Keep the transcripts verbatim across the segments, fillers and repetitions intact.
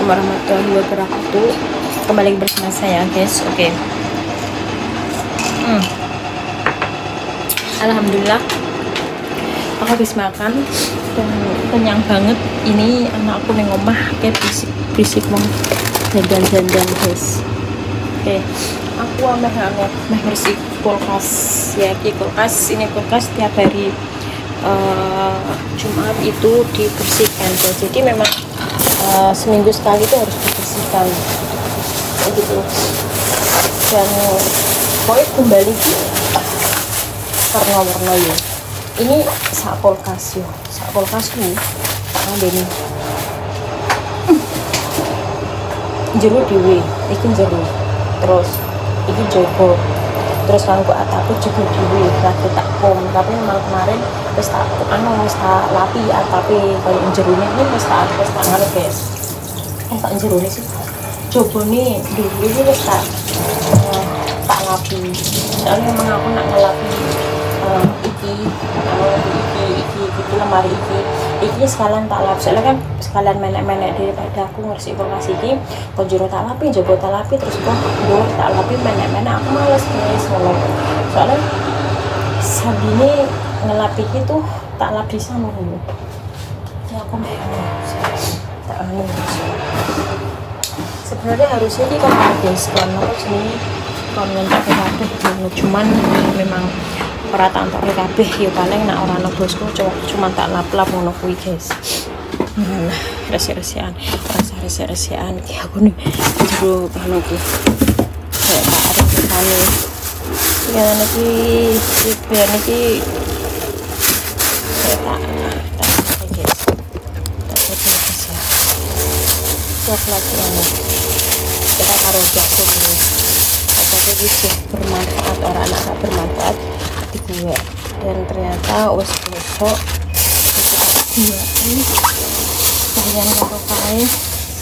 warahmatullahi wabarakatuh. Kembali bersama saya guys. Oke okay. hmm. Alhamdulillah aku habis makan dan kenyang banget. Ini anakku neng omah kayak bisik bisik mau dandan-dandan guys. Oke okay. Aku ameh ameh ameh bersih kulkas ya, ki kulkas ini kulkas tiap hari uh, Jumat itu dibersihkan guys. Jadi memang uh, seminggu sekali itu harus dibersihkan gitu. Dan pokoknya kembali warna-warna ya. Ini sak kulkas yo, sak kulkasku tak ngandeni. Jero dhewe, iki jero. Terus iki jogo. Terus kanggo atapku juga dhewe, lagi tak pom. Tapi memang kemarin wis tak anu wis tak lapi atape koyo jerone iki wis tak wis tak ngene guys. Eh tak jerone sih. Jobone dhewe iki wis tak uh, tak lapi. Soalnya memang aku nak ngelapi uh, iki uh, iki iki iki lemari iki iki sekalian tak lap. Soalnya kan sekalian menek-menek daripada aku ngersih kulkas iki konjuro tak lapi, jogo tak lapi, terus kok dur tak lapi menek-menek aku males guys ngono. Soalnya sabine ngelapi itu tak lap bisa ngono. Ya aku meh tak anu. Sebenarnya harusnya ini kan guys kan apa sini kon ngentak kabeh cuman memang perataan tak kabeh ya paling nak ora ana bosku cuma tak lap-lap ngono kuwi guys. Nah, resi-resian, rasa resi-resian iki aku nih jero anu ki. Kayak tak ada kesane. Ya niki iki niki saya tak tak guys. Tak terus ya. Coklat ini. Kita taruh jatuh ini. Apakah bisa bermanfaat orang anak tak bermanfaat di gue. Dan ternyata wes besok kita ini kalian kalau kain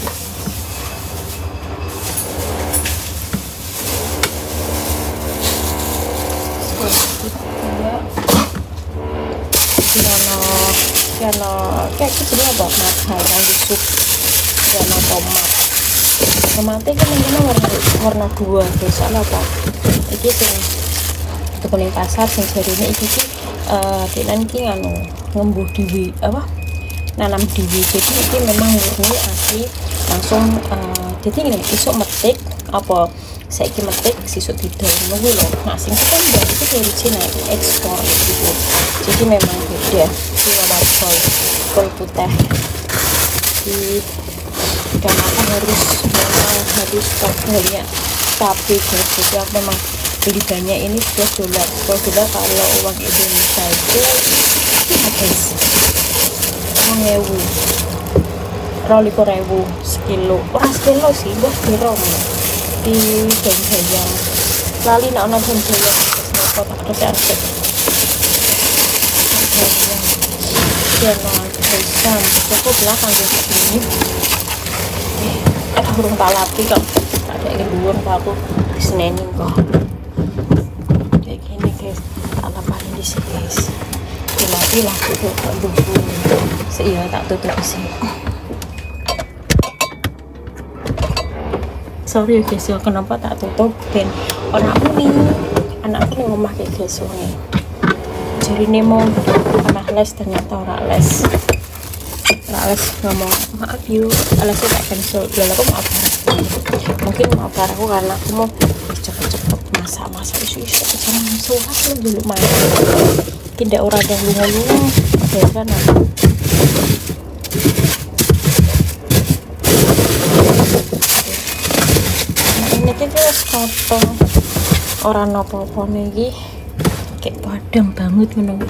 piano piano kayak gitu dia buat makan yang disuk piano tomat tomatnya kan ini warna warna dua guys. Soalnya apa ini sing kebeling pasar sing jarine iki ki eh denan ki anu ngembuh diwi apa nanam diwi. Jadi ini memang murni asli langsung uh, jadi ini isuk metik apa saiki metik sisuk didol ngono lho. Nah sing kan berarti itu original ekspor gitu. Jadi memang beda si warna kol putih di dan aku harus memang harus stok banyak tapi guys. Jadi aku memang beli banyak ini sepuluh dolar. Sepuluh dolar kalau uang Indonesia itu habis ngewu rolikur rewu sekilo. Wah sekilo sih buat dirong di Jaya lali nak nonton Jaya kota terus arsip dan bersam toko belakang jadi ini eh burung tak lapi kok ada yang burung aku disenenin kok kayak gini guys. Tak laparin di sini guys dilapi lah itu tak dubung iya tak tutup sih. Sorry guys ya kenapa tak tutup ben anakku nih anakku nih ngomah kayak guys wonge jadi nih mau pernah les ternyata ora les ora les ngomong maaf yuk lesnya tak cancel lalu aku maaf mungkin maaf aku karena aku mau cepet-cepet masak-masak isu-isu jangan suas lo dulu main tidak orang yang lunga-lunga ada kan ini kita potong orang apa-apa nih kayak padang banget menunggu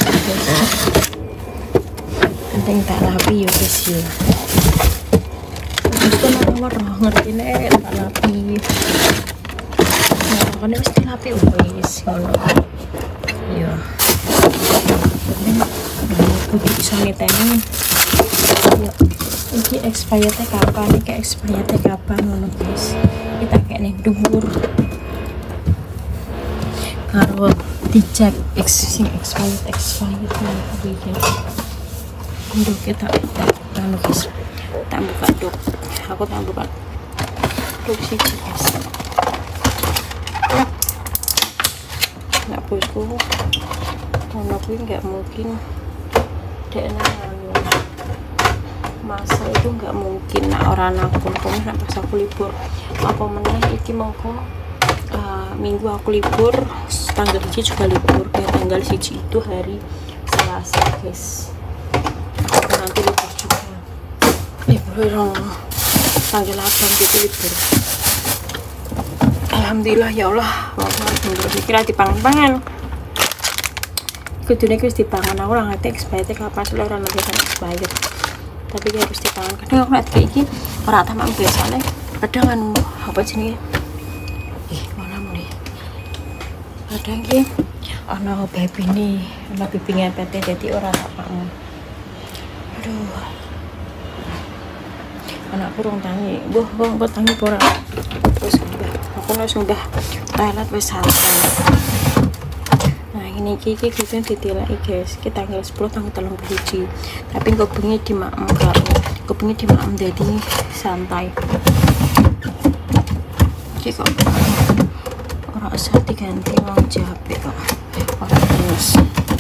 penting tak lapi ya guys ya terus kan orang ngerti nih tak lapi nah kan mesti lapi guys ngono iya penting aku bisa niteni ya ini expired kapan ini kayak expired kapan ngono guys. Kita kayak nih dhuwur karo dicek x expired expired iki untuk kita tak anu guys tak buka dok aku tak bukan produksi guys. Nak bosku ono kuwi nggak mungkin dek anu masa itu nggak mungkin nak orang aku pokoknya nak pas aku libur apa meneh iki mongko uh, minggu aku libur, tanggal siji juga libur, kayak tanggal siji itu hari Selasa guys, aku nanti libur juga libur dong tanggal delapan gitu libur. Alhamdulillah ya Allah, alhamdulillah kira dipangan-pangan kudune wis dipangan. Aku ora ngerti expired kapan sih ora ngerti kan expired, tapi kayak harus dipangan. Kadang aku lihat kayak iki ora tamak biasane kadang anu apa jenenge ih mana muni kadang iki ana baby ini ana baby ngepet dadi ora tapakmu. Aduh anakku rong tangi buh buh buat tangi ora wis udah aku wis udah toilet wis santai. Nah ini kiki kita ditilai guys, kita tanggal sepuluh tanggal telung biji, tapi kok bengi di maem karo kok bengi di maem jadi santai iki kok ora usah diganti wong jabe kok ora terus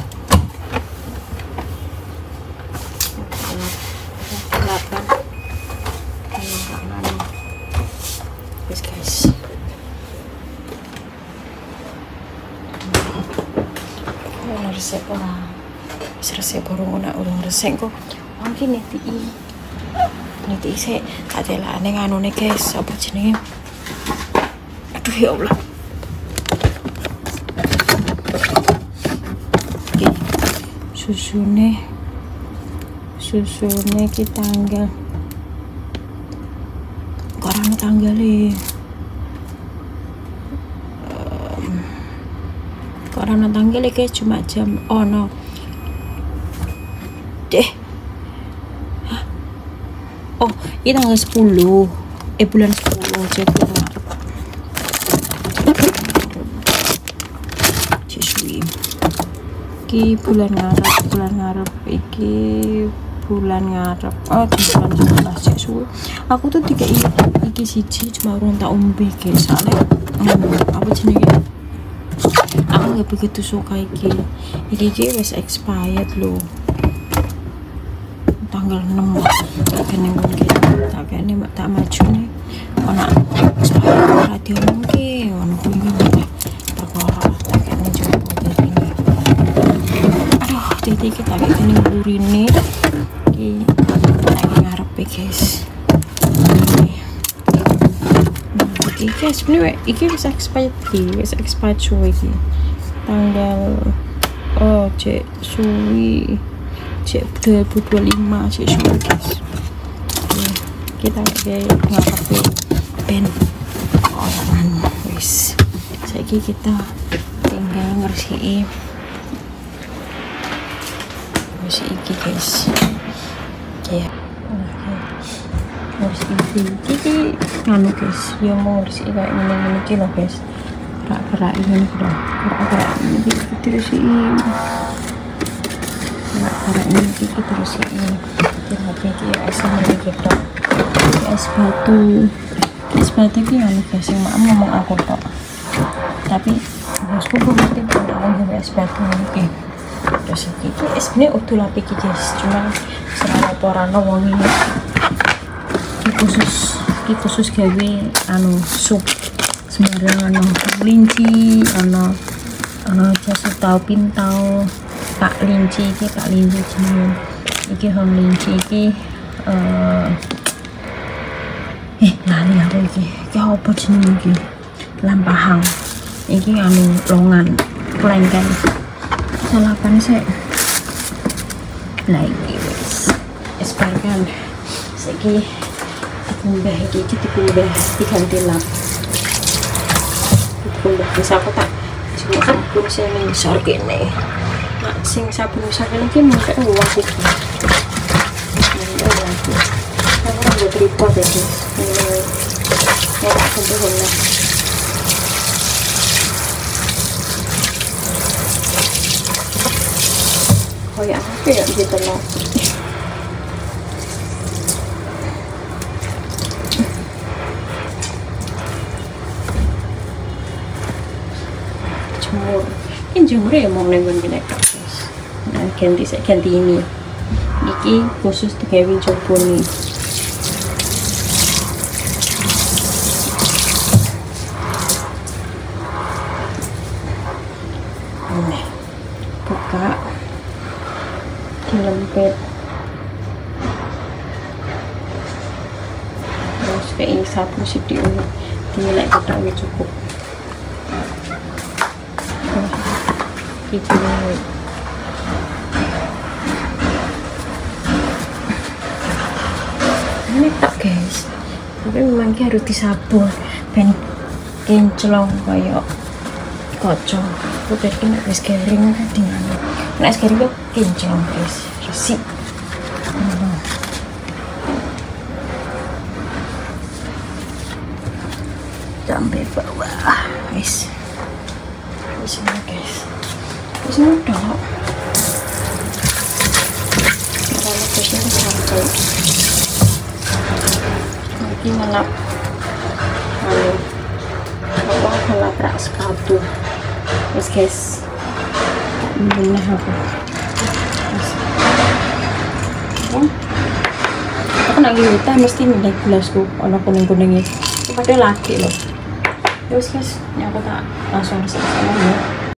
delapan guys guys ono resep ora wis resep urung ana urung resep kok mungkin neti neti sik tak delane nganune guys apa jenenge aduh ya Allah iki susune susune ki tanggal karena tanggalnya um, karena tanggalnya guys cuma jam oh no deh hah? Oh ini tanggal sepuluh eh bulan sepuluh jadi siswi iki bulan ngarep bulan ngarep iki bulan ngarep oh di bulan sebelas siswi aku tuh tiga iki iki siji cuma urung tak umbi guys soalnya hmm, apa jenenge aku gak begitu suka iki iki iki wis expired loh tanggal enam tak kene mungkin tak kene tak maju nih ana expired radio mungkin ono kuwi perkara tak kene coba dadi aduh dadi kita kene burine iki lagi ngarepe guys. Iki guys sebenarnya iki bisa expired iki bisa expired suwi iki tanggal oh cek suwi cek dua ribu dua puluh lima cek suwi guys. Oke, kita kayak ngapain pen orang wis saiki kita tinggal ngersih ngersih iki guys ya harus ini iki nganu guys yang mau harus ini kayak ini ini kilo guys gerak-gerak ini udah gerak-gerak ini terusin gerak-gerak ini kita terusin kita pakai es ini kita es batu es batu ini nganu guys yang maaf ngomong aku tok tapi bosku belum ngerti kalau juga es batu ini terus ini es ini udah lapik guys cuma selama porano wong ini khusus ki khusus gawe anu sup sembarang ano kelinci ano ano jasu tau pintau pak linci iki pak linci jenenge iki hong linci iki uh, eh lali aku iki iki apa jenenge iki lampahang iki anu longan kelengkeng salapan sik lagi wis esparkan saiki dikumbah iki dikumbah diganti lap dikumbah bisa aku tak cuma sabun sing ngisor kene nah sing sabun ngisor kene iki mung kek uang iki aku ora buat report iki ini ya aku bohong oh ya apa ya gitu loh jamur. Ini jamur ya mau nembon gini guys. Nah ganti saya ganti ini. Iki khusus digawe coba nih. Ini buka dilempit. Terus kayak ini satu sidik ini dinilai kita cukup. Gitu nih. Ini tak guys, tapi memang harus disabun ben kinclong kayak kocok. Udah kena es garing tadi mana? Nah es garing kok kinclong guys, resik. Hmm. Sampai bawah, guys. Di sini guys, di sini udah. Kalau di sini sampai. Lagi ngelap lalu apa ngelaprak sepatu terus guys bener apa aku nak kita mesti minta gelasku ono kuning-kuningnya padahal lagi loh terus guys ini aku tak langsung selesai ya.